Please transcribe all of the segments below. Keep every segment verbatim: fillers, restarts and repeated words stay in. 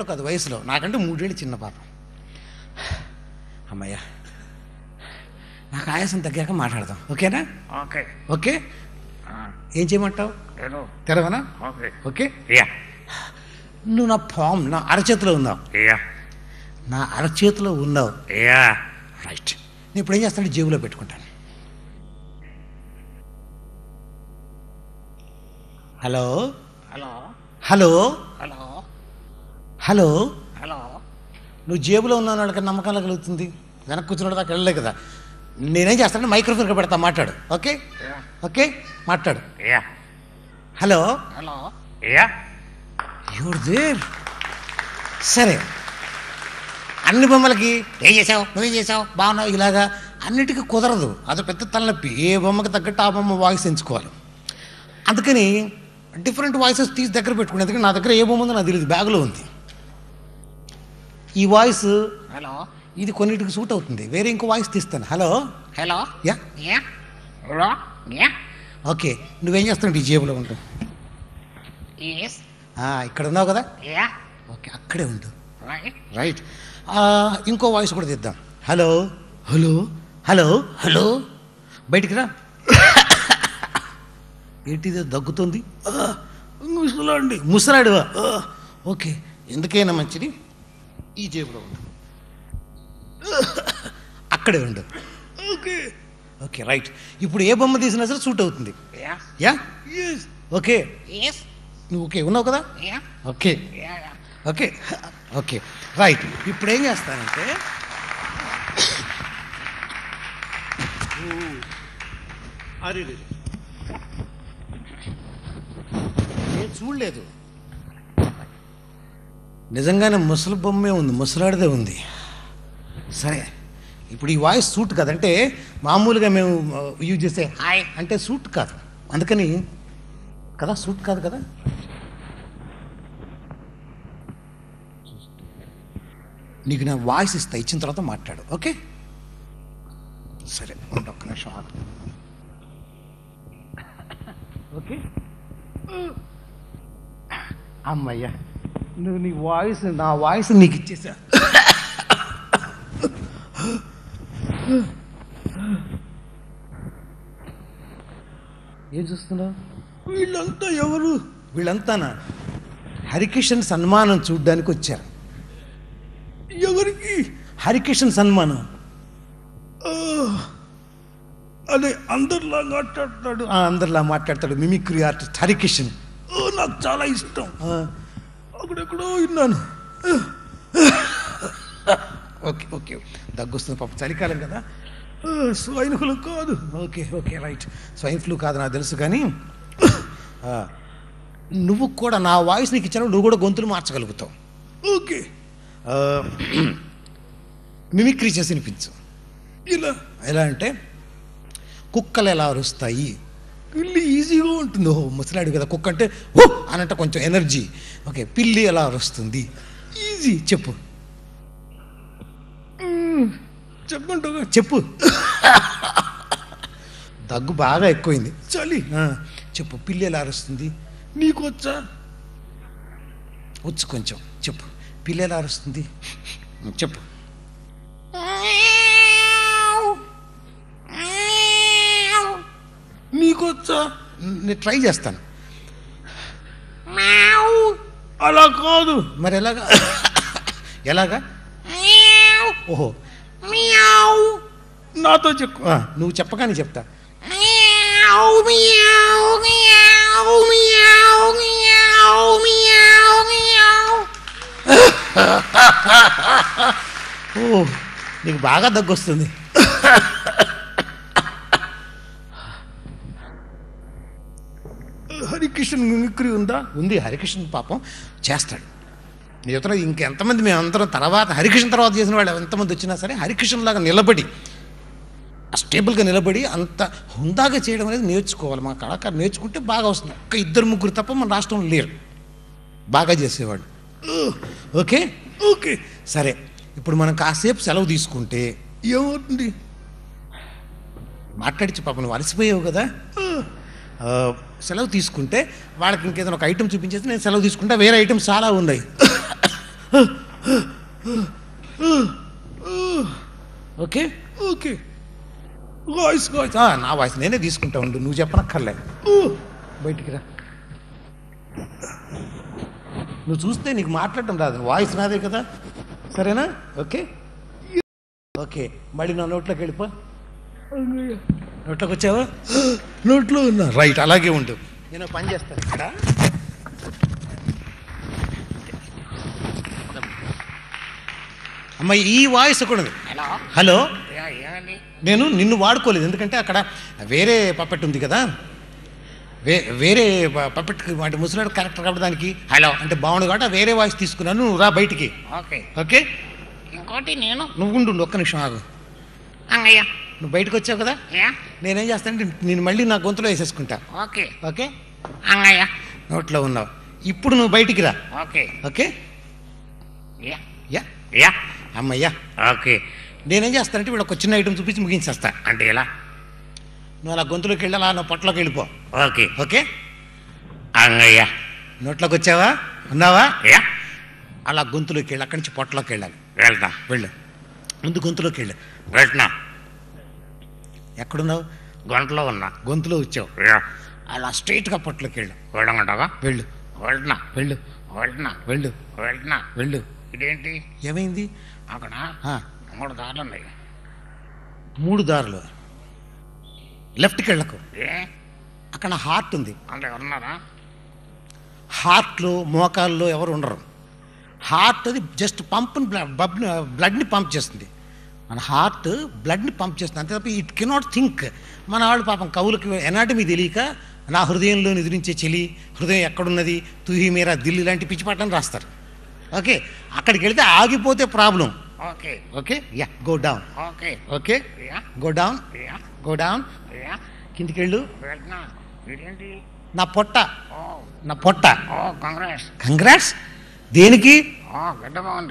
కాదు, వయసులో. నాకంటే మూడేళ్ళు చిన్న పాప. అమ్మయ్య, నాకు ఆయాసం తగ్గాక మాట్లాడదాం, ఓకేనా? ఓకే. ఓకే, ఏం చేయమంటావు? తెరవనా? ఓకే. నువ్వు నా ఫామ్ నా అరచేతిలో ఉన్నావు. నా అరచేతిలో ఉన్నావు. రైట్. నేను ఇప్పుడు ఏం చేస్తాను, జేబులో పెట్టుకుంటాను. Hello hello hello hello hello hello. నువ్వు జేబులో ఉన్న వాళ్ళకి నమ్మకాలు కలుగుతుంది, వెనక్కి కూర్చున్న దాకా వెళ్ళలే కదా. నేనేం చేస్తానంటే మైక్రోఫోన్ పెడతా, మాట్లాడు. ఓకే ఓకే మాట్లాడు. Hello hello. You're there. సరే, అన్ని బొమ్మలకి ఏం చేసావు, నువ్వేం చేసావు, బాగున్నావు, ఇలాగా అన్నిటికీ కుదరదు. అది పెద్ద తలనొప్పి. ఏ బొమ్మకి తగ్గట్టు ఆ బొమ్మ వాయిస్ ఎంచుకోవాలి. అందుకని డిఫరెంట్ వాయిసెస్ తీసి దగ్గర పెట్టుకుని, ఎందుకంటే నా దగ్గర ఏ బొమ్మ ఉందో నాకు తెలియదు, బ్యాగులో ఉంది. ఈ వాయిస్ హలో ఇది కొన్నిటికి సూట్ అవుతుంది, వేరే ఇంకో వాయిస్ తీస్తాను. Hello hello. Ya okay. నువ్వేం చేస్తావు, ఈ జేబులో ఉండు. ఇక్కడ ఉన్నావు కదా, ఓకే అక్కడే ఉండు. రైట్. ఇంకో వాయిస్ కూడా తీద్దాం. Hello hello hello hello. బయటికి రా. ఏంటిదో దగ్గుతుంది, ముసలాండి ముసలాడివా? ఓకే, ఎందుకైనా మంచిది ఈ జేబులో ఉండు, అక్కడే ఉండు. Okay okay right. ఇప్పుడు ఏ బొమ్మ తీసినా సరే సూట్ అవుతుంది. Yeah okay. నువ్వు ఓకే ఉన్నావు కదా, ఓకే ఓకే ఓకే రైట్. ఇప్పుడు ఏం చేస్తానంటే, అరే నేను చూడలేదు, నిజంగానే ముసలి బొమ్మే ఉంది, ముసలాడిదే ఉంది. సరే, ఇప్పుడు ఈ వాయిస్ సూట్ కదంటే, మామూలుగా మేము యూజ్ చేసే హాయ్ అంటే సూట్ కాదు, అందుకని కదా, సూట్ కాదు కదా. నీకు నా వాయిస్ ఇస్తా, ఇచ్చిన తర్వాత మాట్లాడు, ఓకే? సరే ఉండు, ఒక్క నిమిషం ఆగు. ఓకే అమ్మయ్యా, నువ్వు నీ వాయిస్ నా వాయిస్ నీకు ఇచ్చేసా. ఏం చూస్తున్నావు? వీళ్ళంతా ఎవరు? వీళ్ళంతానా హరికిషన్ సన్మానం చూడ్డానికి వచ్చారు. ఎవరికి? హరికిషన్ సన్మానం. అదే అందరిలా మాట్లాడతాడు, అందరిలా మాట్లాడతాడు మిమిక్రీ ఆర్టిస్ట్ హరికిషన్. నాకు చాలా ఇష్టం, అక్కడెక్కడో విన్నాను. ఓకే ఓకే దగ్గొస్తుంది పాప, చలికాలం కదా. స్వైన్ ఫ్లూ కాదు. Okay okay right, swine flu కాదు నాకు తెలుసు, కానీ నువ్వు కూడా నా వాయిస్ నీకు ఇచ్చాను, నువ్వు కూడా గొంతులు మార్చగలుగుతావు. ఓకే, మిమిక్రీ చేసి వినిపించు. ఇలా ఎలా అంటే, కుక్కలు ఎలా అరుస్తాయి, పిల్లి ఈజీగా ఉంటుంది. ఓహో ముసలాడు కదా, కుక్క అంటే ఓ అనంటే కొంచెం ఎనర్జీ. ఓకే, పిల్లి ఎలా అరుస్తుంది, ఈజీ, చెప్పు చెప్పంటా చెప్పు. దగ్గు బాగా ఎక్కువైంది, చలి. చెప్పు, పిల్లి ఎలా అరుస్తుంది, నీకు వచ్చా? వచ్చు కొంచెం, చెప్పు. పిల్లి ఎలా అరుస్తుంది చెప్పు. నీకొచ్చా? నేను ట్రై చేస్తాను. అలా కాదు, మరి ఎలాగా? ఎలాగా? ఓహో, నాతో చెప్పు. నువ్వు చెప్పగానే చెప్తా. ఓ, నీకు బాగా దగ్గొస్తుంది. హరికృష్ణ మిమిక్రీ ఉందా? ఉంది. హరికృష్ణ పాపం చేస్తాడు. నీ యువతలో ఇంకెంతమంది, మేమందరం తర్వాత హరికృష్ణ తర్వాత చేసిన వాళ్ళు ఎంతమంది వచ్చినా సరే హరికృష్ణలాగా నిలబడి, స్టేబుల్గా నిలబడి అంత హుందాగా చేయడం అనేది నేర్చుకోవాలి. మా కళాకారు నేర్చుకుంటే బాగా వస్తుంది. ఒక్క ఇద్దరు ముగ్గురు తప్ప మన రాష్ట్రంలో లేరు బాగా చేసేవాడు. ఓకే ఓకే సరే, ఇప్పుడు మనం కాసేపు సెలవు తీసుకుంటే ఏమవుతుంది? మాట్లాడించి పాపం నువ్వు అలసిపోయావు కదా, సెలవు తీసుకుంటే వాళ్ళకి ఇంకేదైనా ఒక ఐటెం చూపించేసి నేను సెలవు తీసుకుంటా, వేరే ఐటమ్స్ చాలా ఉన్నాయి. ఓకే ఓకే వాయిస్ వాయిస్ నా వాయిస్ నేనే తీసుకుంటా ఉండు, నువ్వు చెప్పనక్కర్లే. బయటికి రా. నువ్వు చూస్తే నీకు మాట్లాడటం రాదు, వాయిస్ నాదే కదా, సరేనా? Okay okay. మళ్ళీ నా నోట్లోకి వెళ్ళిపో. నోట్లోకి వచ్చావా? నోట్లో ఉన్నా. రైట్, అలాగే ఉండు. నేను పని చేస్తాను ఇక్కడ. అమ్మాయి ఈ వాయిస్ కూడా ఉంది. హలో, నేను నిన్ను వాడుకోలేదు, ఎందుకంటే అక్కడ వేరే పప్పెట్ ఉంది కదా, వే వేరే పప్పెట్ అంటే ముసలాడు క్యారెక్టర్ కాబట్టి దానికి హలో అంటే బాగుండు కాబట్టి వేరే వాయిస్ తీసుకున్నాను. నువ్వు రా బయటికి. Okay okay. ఇంకోటి నేను నువ్వు ఉండు, ఒక్క నిమిషం ఆగు. అంగయ్య నువ్వు బయటకు వచ్చావు కదా, నేనేం చేస్తానంటే నేను మళ్ళీ నా గొంతులో వేసేసుకుంటా. Okay okay. అంగయ్య నోట్లో ఉన్నావు, ఇప్పుడు నువ్వు బయటికి రా. Okay okay. Yeah yeah yeah అమ్మయ్యా. ఓకే. నేనేం చేస్తానంటే వీడు ఒక చిన్న ఐటమ్ చూపించి ముగించేస్తా. అంటే ఎలా? నువ్వు అలా గొంతులోకి వెళ్ళి అలా నా పొట్టలోకి వెళ్ళిపో. Okay okay. అంగయ్య నోట్లోకి వచ్చావా, ఉన్నావా? యా. అలా గొంతులోకి వెళ్ళి అక్కడి నుంచి పొట్టలోకి వెళ్ళాలి. వెళ్తా. వెళ్ళు, ముందు గొంతులోకి వెళ్ళు. వెళ్తున్నా. ఎక్కడున్నావు? గొంతలో ఉన్నా. గొంతులో వచ్చావు, యా. అలా స్ట్రైట్గా పొట్టలోకి వెళ్ళు. వెళ్ళమంటావా? వెళ్ళు వెళ్తున్నా వెళ్ళు వెళ్తున్నా వెళ్ళు వెళ్తున్నా. వెళ్ళు. ఇదేంటి ఏమైంది? అక్కడ ఆ, మూడు దారులు ఉన్నాయి. మూడు దారులు. లెఫ్ట్కి వెళ్ళకు, ఏ అక్కడ హార్ట్ ఉంది. అంటే ఎవరున్నారా? హార్ట్లో మోకాల్లో ఎవరు ఉండరు. హార్ట్ అది జస్ట్ పంప్ని బ్లడ్ని పంప్ చేస్తుంది. మన హార్ట్ బ్లడ్ని పంప్ చేస్తుంది, అంతే తప్ప ఇట్ కెనాట్ థింక్. మన వాళ్ళు పాపం కవులకి ఎనాటమీ తెలియక నా హృదయంలో నిద్రించే చెలి, హృదయం ఎక్కడున్నది, తుహి మీరా దిల్లు ఇలాంటి పిచ్చిపాటని రాస్తారు. ఓకే, అక్కడికి వెళితే ఆగిపోతే problem. Okay okay. Yeah, go down. Okay okay, yeah go down. Yeah go down. Yeah. కిందికి వెళ్ళు. వెళ్తున్నా. ఇదేంటి? నా పొట్ట, ఓ నా పొట్ట. ఓ కాంగ్రెస్. కంగ్రాట్స్. దేనికి? ఓ గడ్డ బాగుంది.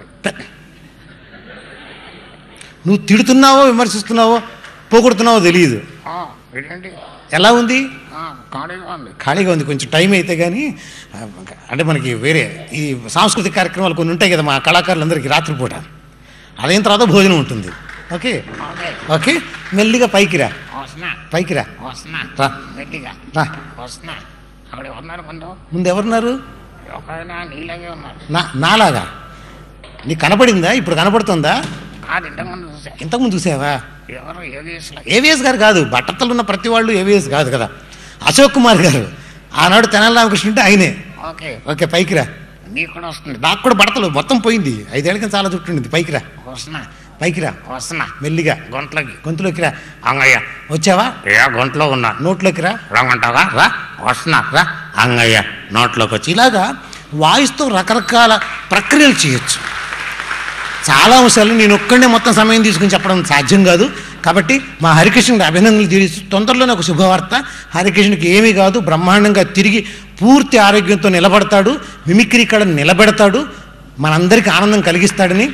నువ్వు తిడుతున్నావో విమర్శిస్తున్నావో పోగొడుతున్నావో తెలియదు. ఓ ఇదేంటి? ఎలా ఉంది? ఖాళీగా ఉంది. ఖాళీగా ఉంది, కొంచెం టైం అయితే కానీ. అంటే మనకి వేరే ఈ సాంస్కృతిక కార్యక్రమాలు కొన్ని ఉంటాయి కదా మా కళాకారులందరికీ రాత్రిపూట, అదైన తర్వాత భోజనం ఉంటుంది. Okay okay okay. మెల్లిగా పైకి రా, వస్తున్నా పైకి రా. వస్తున్నా. రా గట్టిగా రా. వస్తున్నా. అక్కడ ఉన్నారు ముందు. ముందు ఎవరున్నారు? ఒక నీళ్ళగే ఉన్నారు. నా నాలాగా నీకు కనపడిందా? ఇప్పుడు కనపడుతుందా? కాదు, ఇంతకు ముందు చూసా. ఇంతకుముందు చూసావా? ఎవరు ఏవిఎస్ ఏవిఎస్ గారు కాదు, బట్టతలు ఉన్న ప్రతి వాళ్ళు ఏవిఎస్ కాదు కదా. అశోక్ కుమార్ గారు, ఆనాడు తెనాలి రామకృష్ణ అంటే ఆయనే. ఓకే ఓకే, పైకి రా. నీకు కూడా వస్తుంది. నాకు కూడా బట్టలు మొత్తం పోయింది, ఐదేళ్ళ కింద చాలా చుట్టూ ఉండింది. పైకి రా, వస్తున్నా. పైకి రా. వస్తున్నా. మెల్లిగా గొంట్లోకి. గొంతులోకి రా. అంగయ్య వచ్చావా? ఏ గొంట్లో ఉన్నా. నోట్లోకి రా. రమ్మంటావా? రా. వస్తున్నా. రా. అంగయ్య నోట్లోకి వచ్చి ఇలాగా వాయిస్తో రకరకాల ప్రక్రియలు చేయొచ్చు. చాలా అంశాలు నేను ఒక్కడే మొత్తం సమయం తీసుకుని చెప్పడం సాధ్యం కాదు. కాబట్టి మా హరికృష్ణుడి అభినందనలు తీరుస్తూ తొందరలోనే ఒక శుభవార్త. హరికృష్ణుడికి ఏమీ కాదు, బ్రహ్మాండంగా తిరిగి పూర్తి ఆరోగ్యంతో నిలబడతాడు, మిమిక్రీ కళ నిలబెడతాడు, మనందరికీ ఆనందం కలిగిస్తాడని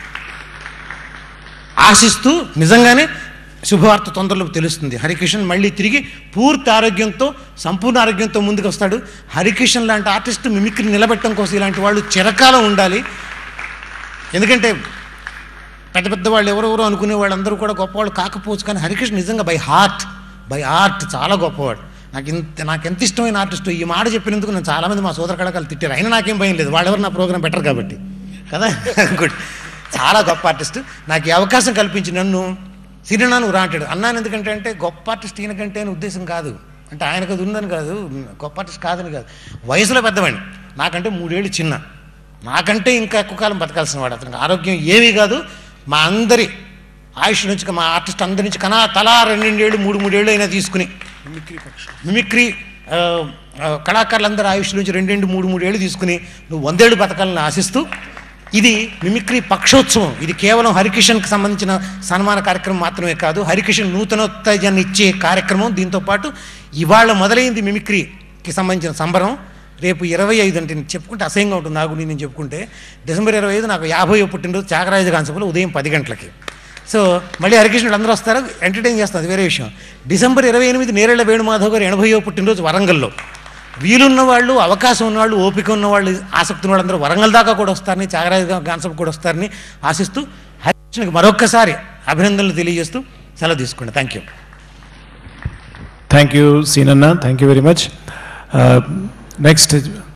ఆశిస్తూ నిజంగానే శుభవార్త తొందరలో తెలుస్తుంది. హరికృష్ణ మళ్ళీ తిరిగి పూర్తి ఆరోగ్యంతో సంపూర్ణ ఆరోగ్యంతో ముందుకు వస్తాడు. హరికృష్ణ లాంటి ఆర్టిస్ట్ మిమిక్రీ నిలబెట్టడం కోసం ఇలాంటి వాళ్ళు చిరకాలం ఉండాలి. ఎందుకంటే పెద్ద పెద్ద వాళ్ళు ఎవరెవరో అనుకునే వాళ్ళందరూ కూడా గొప్పవాళ్ళు కాకపోవచ్చు, కానీ హరికృష్ణ నిజంగా బై హార్ట్ బై ఆర్ట్ చాలా గొప్పవాడు. నాకు ఇంత నాకు ఎంత ఇష్టమైన ఆర్టిస్టు. ఈ మాట చెప్పినందుకు నేను చాలామంది మా సోదర కళాకారులు తిట్టారు, అయినా నాకేం భయం లేదు, వాళ్ళెవరు నా ప్రోగ్రాం బెటర్ కాబట్టి కదా. గుడ్, చాలా గొప్ప ఆర్టిస్టు. నాకు ఈ అవకాశం కల్పించి నన్ను సిరినా నువ్వు రా అంటాడు. అన్నాను ఎందుకంటే అంటే గొప్ప ఆర్టిస్ట్ ఈయనకంటే అని ఉద్దేశం కాదు, అంటే ఆయనకు అది ఉందని కాదు, గొప్ప ఆర్టిస్ట్ కాదని కాదు, వయసులో పెద్దవాడిని, నాకంటే మూడేళ్ళు చిన్న, నాకంటే ఇంకా ఎక్కువ కాలం బతకాల్సిన వాడు. అతనికి ఆరోగ్యం ఏమీ కాదు. మా అందరి ఆయుష్ నుంచి, మా ఆర్టిస్ట్ అందరి నుంచి కన్నా తలా రెండేళ్ళు మూడు మూడేళ్ళు అయినా తీసుకుని మిమిక్రీ కళాకారులందరి ఆయుష్ నుంచి రెండేళ్ళు మూడు మూడేళ్ళు తీసుకుని నువ్వు వందేళ్ళు బతకాలని ఆశిస్తూ, ఇది మిమిక్రీ పక్షోత్సవం. ఇది కేవలం హరికిషన్కి సంబంధించిన సన్మాన కార్యక్రమం మాత్రమే కాదు, హరికిషన్ నూతనోత్తేజాన్ని ఇచ్చే కార్యక్రమం. దీంతోపాటు ఇవాళ మొదలైంది మిమిక్రీకి సంబంధించిన సంబరం. రేపు ఇరవై ఐదు అంటే నేను చెప్పుకుంటే అసహ్యంగా ఉంటుంది నాకు, నేను చెప్పుకుంటే డిసెంబర్ ఇరవై ఐదు నాకు యాభై పుట్టినరోజు త్యాగరాజ కాన్సెప్ట్లో ఉదయం పది గంటలకి. సో మళ్ళీ హరికృష్ణుడు అందరూ వస్తారు, ఎంటర్టైన్ చేస్తారు, అది వేరే విషయం. డిసెంబర్ ఇరవై ఎనిమిది నేరేళ్ల వేణుమాధవ్ గారు ఎనభైవ పుట్టినరోజు వరంగల్లో. వీలున్న వాళ్ళు, అవకాశం ఉన్నవాళ్ళు, ఓపిక ఉన్నవాళ్ళు, ఆసక్తి ఉన్న వాళ్ళందరూ వరంగల్ దాకా కూడా వస్తారని, త్యాగరాజ గాన్సప్ కూడా వస్తారని ఆశిస్తూ హరికృష్ణకి మరొక్కసారి అభినందనలు తెలియజేస్తూ సెలవు తీసుకోండి. Thank you. థ్యాంక్ యూ సీనన్న, thank you very much. Next